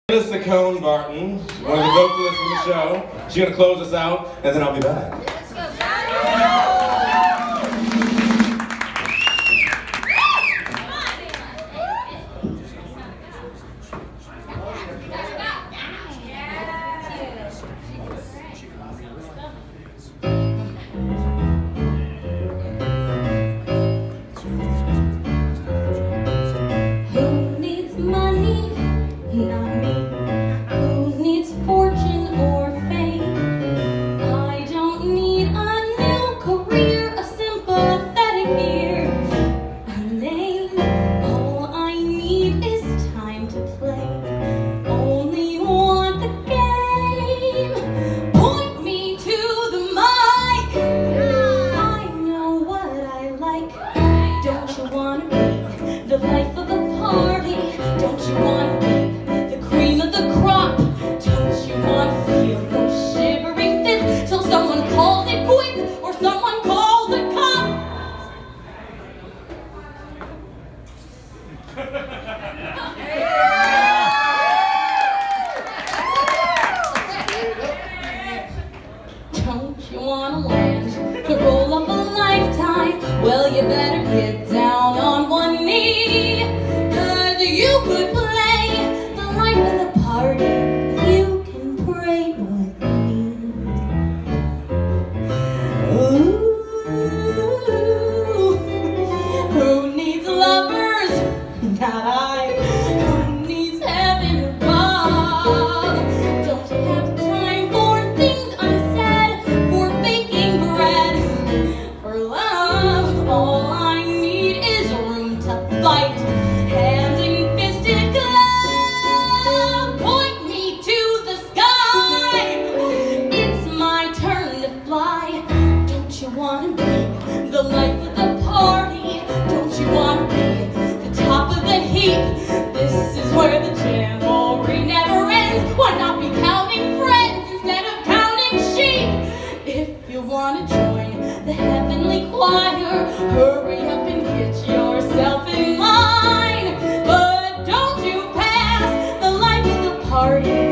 CICONE Barton, one of the vocalists from the show. She's going to close us out, and then I'll be back. The life of the party, don't you want to be the cream of the crop? Don't you want to feel those shivering fits till someone calls it quits or someone calls a cop? Don't you want to land the role of a lifetime? Well, you better get down on one knee, 'cause you could play the life of the party if you can pray with me. Ooh, who needs lovers? Not I. Who needs heaven above? Don't you have time for things unsaid, for baking bread, for love? All I need is room to fight, hand in fisted glove. Point me to the sky, it's my turn to fly. Don't you want to be the life of the party? Don't you want to be the top of the heap? This is where the jamboree never ends. Why not be counting friends instead of counting sheep? If you want to join the heavenly choir, hurry up and get yourself in line. But don't you pass the life of the party.